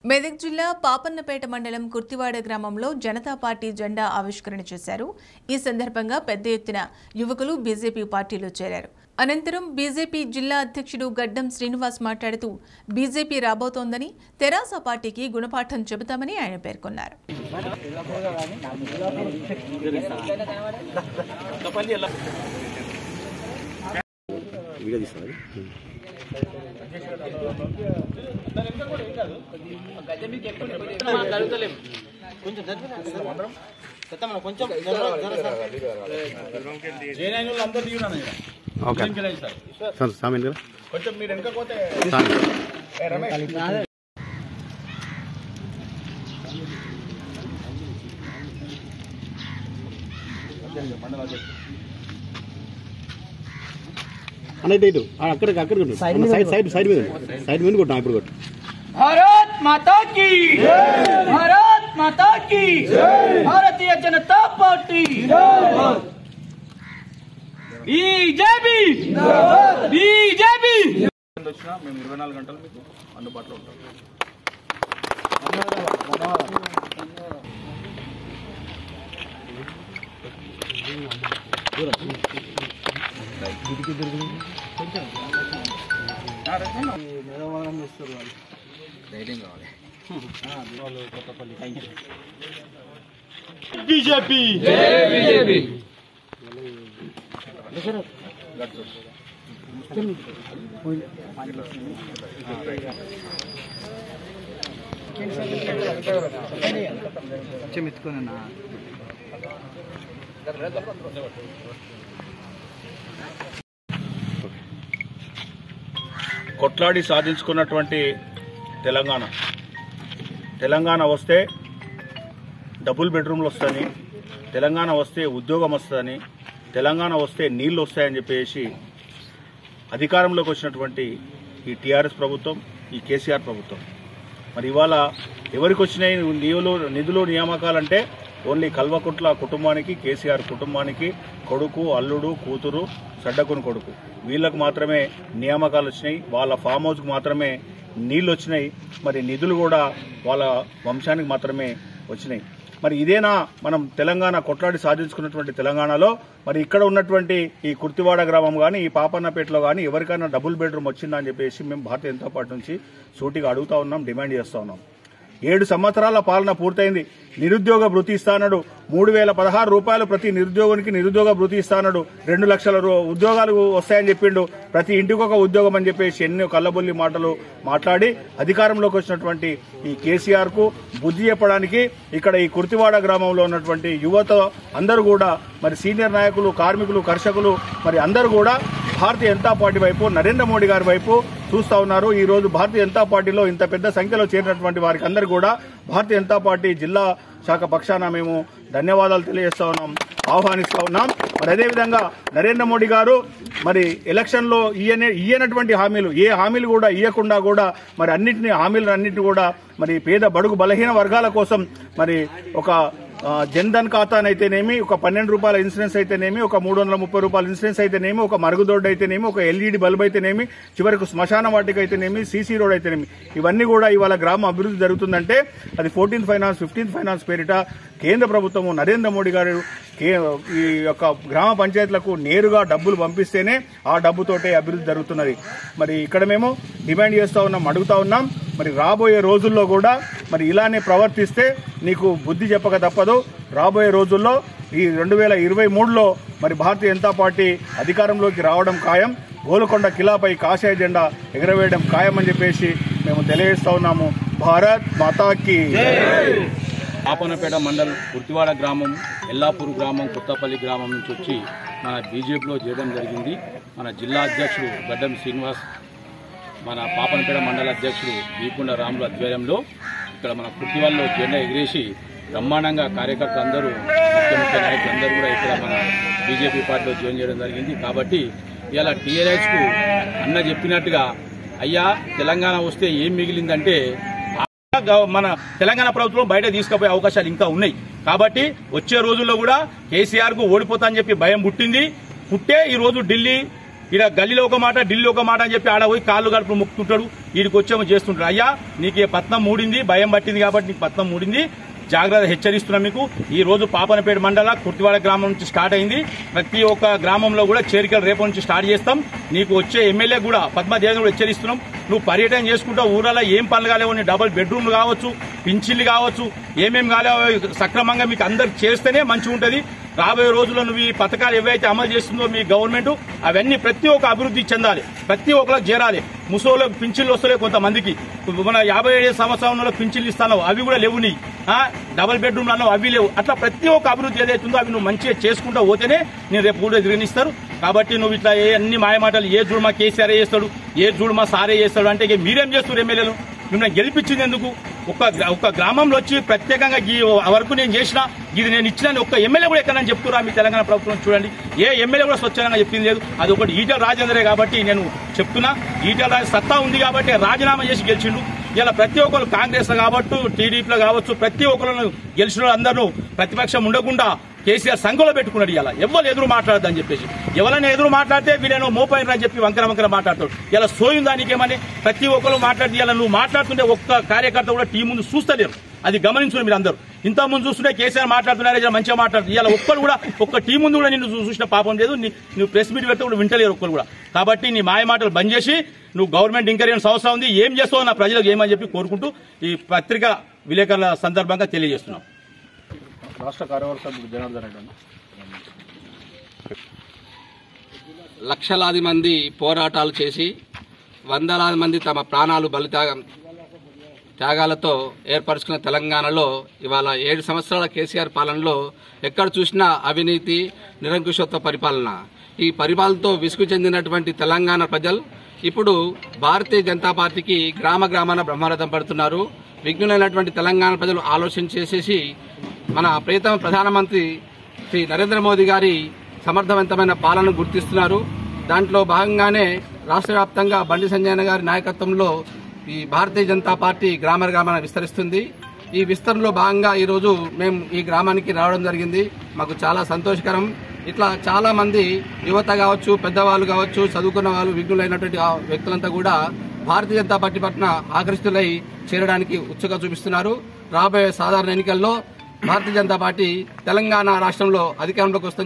మెదక్ జిల్లా పాపన్నపేట మండలం కుర్తివాడ గ్రామంలో జనతా పార్టీ జెండా ఆవిష్కరణ చేశారు. ఈ సందర్భంగా పెద్ద ఎత్తున యువకులు బీజేపీ పార్టీలో చేరారు. అనంతరం బీజేపీ జిల్లా అధ్యక్షుడు గడ్డం శ్రీనివాస్ మాట్లాడుతూ బీజేపీ రాబోతోందని, తెరాస పార్టీకి గుణపాఠం చెబుతామని ఆయన పేర్కొన్నారు. भारत माता की भारत माता की Bharatiya Janata party BJP BJP మేము 24 గంటలు మీకు అందుబాటులో ఉంటాం. बीजेपी बीजेपी కొట్లాడి సాధించుకున్నటువంటి తెలంగాణ వస్తే డబుల్ బెడ్రూమ్లు వస్తాయని, తెలంగాణ వస్తే ఉద్యోగం వస్తుందని, తెలంగాణ వస్తే నీళ్లు వస్తాయని చెప్పేసి అధికారంలోకి వచ్చినటువంటి ఈ టీఆర్ఎస్ ప్రభుత్వం, ఈ కేసీఆర్ ప్రభుత్వం మరి ఇవాళ ఎవరికి వచ్చినాయి నిధులు నియామకాలంటే ఓన్లీ కల్వకుంట్ల కుటుంబానికి, కేసీఆర్ కుటుంబానికి, కొడుకు, అల్లుడు, కూతురు, సడ్డకుని కొడుకు వీళ్ళకు మాత్రమే నియామకాలు వచ్చినాయి. వాళ్ళ ఫామ్ హౌస్కి మాత్రమే నీళ్ళు వచ్చినాయి. మరి నిధులు కూడా వాళ్ళ వంశానికి మాత్రమే వచ్చినాయి. మరి ఇదేనా మనం తెలంగాణ కొట్లాడి సాధించుకున్నటువంటి తెలంగాణలో? మరి ఇక్కడ ఉన్నటువంటి ఈ కుర్తివాడ గ్రామం కానీ, ఈ పాపన్నపేటలో కానీ ఎవరికైనా డబుల్ బెడ్రూమ్ వచ్చిందా అని చెప్పేసి మేము భారతీయ జనతా పార్టీ నుంచి సూటిగా అడుగుతా ఉన్నాం, డిమాండ్ చేస్తా ఉన్నాం. 7 సంవత్సరాల పాలన పూర్తయింది. నిరుద్యోగ భృతి ఇస్తానడు 3016 రూపాయలు ప్రతి నిరుద్యోగానికి నిరుద్యోగ భృతి ఇస్తానడు. 2 లక్షల ఉద్యోగాలు వస్తాయని చెప్పిండు. ప్రతి ఇంటికి ఒక ఉద్యోగం అని చెప్పేసి ఎన్నో కల్లబొల్లి మాటలు మాట్లాడి అధికారంలోకి వచ్చినటువంటి ఈ కేసీఆర్ కు బుద్ధి చెప్పడానికి ఇక్కడ ఈ కుర్తివాడ గ్రామంలో ఉన్నటువంటి యువత అందరూ కూడా, మరి సీనియర్ నాయకులు, కార్మికులు, కర్షకులు మరి అందరూ కూడా భారతీయ జనతా పార్టీ వైపు, నరేంద్ర మోడీ గారి వైపు చూస్తా ఉన్నారు. ఈ రోజు భారతీయ జనతా పార్టీలో ఇంత పెద్ద సంఖ్యలో చేరినటువంటి వారికి అందరూ కూడా భారతీయ జనతా పార్టీ జిల్లా శాఖ పక్షాన మేము ధన్యవాదాలు తెలియజేస్తా ఉన్నాం, ఆహ్వానిస్తా ఉన్నాం. మరి అదేవిధంగా నరేంద్ర మోడీ గారు మరి ఎలక్షన్ లో ఇయ్యనటువంటి హామీలు, ఏ హామీలు కూడా ఇయ్యకుండా కూడా మరి హామీలన్నింటినీ కూడా మరి పేద బడుగు బలహీన వర్గాల కోసం మరి ఒక జన్ధన్ ఖాతానైతేనేమి, ఒక 12 రూపాయల ఇన్సూరెన్స్ అయితేనేమి, ఒక 330 రూపాయల ఇన్సూరెన్స్ అయితేనేమి, ఒక మరుగుదొడ్డు అయితేనేమి, ఒక ఎల్ఈడి బల్బ్ అయితేనేమి, చివరికి శ్మశాన వాటిక అయితేనేమి, సీసీ రోడ్ అయితేనేమి, ఇవన్నీ కూడా ఇవాళ గ్రామ అభివృద్ధి జరుగుతుందంటే అది 14th ఫైనాన్స్ 15th ఫైనాన్స్ పేరిట కేంద్ర ప్రభుత్వము, నరేంద్ర మోడీ గారు ఈ యొక్క గ్రామ పంచాయతీలకు నేరుగా డబ్బులు పంపిస్తేనే ఆ డబ్బుతోటే అభివృద్ధి జరుగుతున్నది. మరి ఇక్కడ మేము డిమాండ్ చేస్తా ఉన్నాం, అడుగుతా ఉన్నాం. మరి రాబోయే రోజుల్లో కూడా మరి ఇలానే ప్రవర్తిస్తే నీకు బుద్ధి చెప్పక తప్పదు. రాబోయే రోజుల్లో ఈ 2023లో మరి భారతీయ జనతా పార్టీ అధికారంలోకి రావడం ఖాయం. గోల్కొండ కిలాపై కాషాయ జెండా ఎగరవేయడం ఖాయం అని చెప్పేసి మేము తెలియజేస్తా ఉన్నాము. భారత్ మాతాకి. పాపన్నపేట మండలం కుర్తివాడ గ్రామం, ఎల్లాపూర్ గ్రామం, కొత్తపల్లి గ్రామం నుంచి వచ్చి మన బీజేపీలో చేరడం జరిగింది. మన జిల్లా అధ్యక్షుడు గడ్డం శ్రీనివాస్, మన పాపన్నపేట మండల అధ్యక్షుడు వీకుండ రాముల ఆధ్వర్యంలో ఇక్కడ మన కుర్తివాడలో జెండా ఎగిరేసి బ్రహ్మాండంగా కార్యకర్తలు అందరూ, ముఖ్య నాయకులు అందరూ కూడా ఇక్కడ మన బీజేపీ పార్టీలో జాయిన్ చేయడం జరిగింది. కాబట్టి ఇలా టీఆర్ఎస్కు అన్న చెప్పినట్టుగా అయ్యా తెలంగాణ వస్తే ఏం మిగిలిందంటే మన తెలంగాణ ప్రభుత్వం బయట తీసుకుపోయే అవకాశాలు ఇంకా ఉన్నాయి. కాబట్టి వచ్చే రోజుల్లో కూడా కేసీఆర్ కు ఓడిపోతా అని చెప్పి భయం పుట్టింది. పుట్టే ఈ రోజు ఢిల్లీ ఈడ గల్లీలో ఒక మాట ఢిల్లీలో ఒక మాట అని చెప్పి ఆడ పోయి కాళ్ళు గడుపు మొక్కుతుంటాడు. వీడికి వచ్చేమో చేస్తుంటాడు. అయ్యా నీకు పట్నం మూడింది, భయం పట్టింది కాబట్టి నీకు పట్నం మూడింది, జాగ్రత్త హెచ్చరిస్తున్నాం మీకు. ఈ రోజు పాపనపేట మండల కుర్తివాడ గ్రామం నుంచి స్టార్ట్ అయింది. ప్రతి ఒక్క గ్రామంలో కూడా చేరికలు రేపు నుంచి స్టార్ట్ చేస్తాం. నీకు వచ్చే ఎమ్మెల్యే కూడా పద్మదేవన్ కూడా హెచ్చరిస్తున్నాం. నువ్వు పర్యటన చేసుకుంటా ఊరాలో ఏం పనులు కాలేవో, డబుల్ బెడ్రూమ్లు కావచ్చు, పింఛన్లు కావచ్చు, ఏమేమి కాలేవో సక్రమంగా మీకు అందరికి చేస్తేనే మంచిగా ఉంటుంది. రాబోయే రోజుల్లో నువ్వు ఈ పథకాలు ఏవైతే అమలు చేస్తుందో మీ గవర్నమెంట్ అవన్నీ ప్రతి ఒక్క అభివృద్ధి చెందాలి, ప్రతి ఒక్కరికి చేరాలి. ముసోళ్ళకి పింఛన్లు వస్తలే, కొంతమందికి మన 57 సంవత్సరంలో పింఛన్లు ఇస్తాను అవి కూడా లేవు, నీ డబుల్ బెడ్రూమ్లు అన్నావు అవి లేవు. అట్లా ప్రతి ఒక్క అభివృద్ధి ఏదైతుందో అవి నువ్వు మంచిగా చేసుకుంటూ పోతేనే నేను రేపు కూడా ఎదిరినిస్తారు. కాబట్టి నువ్వు ఇట్లా అన్ని మాయమాటలు ఏ చూడు మా కేసీఆర్ చేస్తాడు, ఏ చూడు మా సారే చేస్తాడు అంటే ఇక మీరేం చేస్తారు? ఎమ్మెల్యేలు మిమ్మల్ని గెలిపించింది ఎందుకు? ఒక్క గ్రామంలో వచ్చి ప్రత్యేకంగా ఈ వరకు నేను చేసిన ఇది నేను ఇచ్చిన ఒక్క ఎమ్మెల్యే కూడా ఎక్కడని చెప్తున్నా మీ తెలంగాణ ప్రభుత్వం చూడండి. ఏ ఎమ్మెల్యే కూడా స్వచ్ఛంగా చెప్పింది లేదు. అది ఒకటి ఈటెల రాజేందరే కాబట్టి నేను చెప్తున్నా. ఈటెల రాజు సత్తా ఉంది కాబట్టి రాజీనామా చేసి గెలిచిండు. ఇలా ప్రతి ఒక్కరు కాంగ్రెస్ లో కావచ్చు, టీడీపీలో కావచ్చు, ప్రతి ఒక్కరు గెలిచిన అందరూ ప్రతిపక్షం ఉండకుండా కేసీఆర్ సంఘంలో పెట్టుకున్నాడు. ఇలా ఎవరు ఎదురు మాట్లాడద్దని చెప్పేసి, ఎవరైనా ఎదురు మాట్లాడితే వీళ్ళేనో మోపైన అని చెప్పి వంకర వంకర మాట్లాడతాడు. ఇలా సోయిందా నీకేమని ప్రతి ఒక్కరు మాట్లాడితే ఇలా నువ్వు మాట్లాడుతుంటే ఒక్క కార్యకర్త కూడా టీం ముందు చూస్తలేరు. అది గమనించుకుని మీరు అందరూ. ఇంత ముందు చూస్తుంటే కేసీఆర్ మాట్లాడుతున్నారే మంచిగా మాట్లాడుతుంది. ఇలా ఒక్కరు కూడా ఒక్క టీం ముందు కూడా నిన్ను చూసిన పాపం లేదు. నువ్వు ప్రెస్ మీట్ పెడితే కూడా వింటలేరు ఒక్కరు కూడా. కాబట్టి నీ మాయ మాటలు బంద్ చేసి నువ్వు గవర్నమెంట్ ఎంక్వైరీ అవసరం ఉంది, ఏం చేస్తావు నా ప్రజలకు ఏమని చెప్పి కోరుకుంటూ ఈ పత్రిక విలేకరుల సందర్భంగా తెలియజేస్తున్నాం. రాష్ట్ర కార్యవర్గ సభ్యుడు జనార్దన్ రెడ్డి. లక్షలాది మంది పోరాటాలు చేసి వందలాది మంది తమ ప్రాణాలు త్యాగాలతో ఏర్పరచుకున్న తెలంగాణలో ఇవాళ 7 సంవత్సరాల కేసీఆర్ పాలనలో ఎక్కడ చూసినా అవినీతి, నిరంకుశత్వ పరిపాలన. ఈ పరిపాలనతో విసుగు చెందినటువంటి తెలంగాణ ప్రజలు ఇప్పుడు భారతీయ జనతా పార్టీకి గ్రామ గ్రామాన బ్రహ్మరథం పడుతున్నారు. విఘ్నులైనటువంటి తెలంగాణ ప్రజలు ఆలోచన చేసేసి మన ప్రియతమ ప్రధానమంత్రి శ్రీ నరేంద్ర మోదీ గారి సమర్థవంతమైన పాలనను గుర్తిస్తున్నారు. దాంట్లో భాగంగానే రాష్ట్ర వ్యాప్తంగా బండి సంజయ్ గారి నాయకత్వంలో ఈ భారతీయ జనతా పార్టీ గ్రామ గ్రామాన విస్తరిస్తుంది. ఈ విస్తరణలో భాగంగా ఈరోజు మేము ఈ గ్రామానికి రావడం జరిగింది. మాకు చాలా సంతోషకరం. ఇట్లా చాలా మంది యువత కావచ్చు, పెద్దవాళ్ళు కావచ్చు, చదువుకున్న వాళ్ళు, విఘ్నులైనటువంటి వ్యక్తులంతా కూడా భారతీయ జనతా పార్టీ పట్ల ఆకర్షితులై చేరడానికి ఉత్సుకత చూపిస్తున్నారు. రాబోయే సాధారణ ఎన్నికల్లో భారతీయ జనతా పార్టీ తెలంగాణ రాష్ట్రంలో అధికారంలోకి వస్తుంది.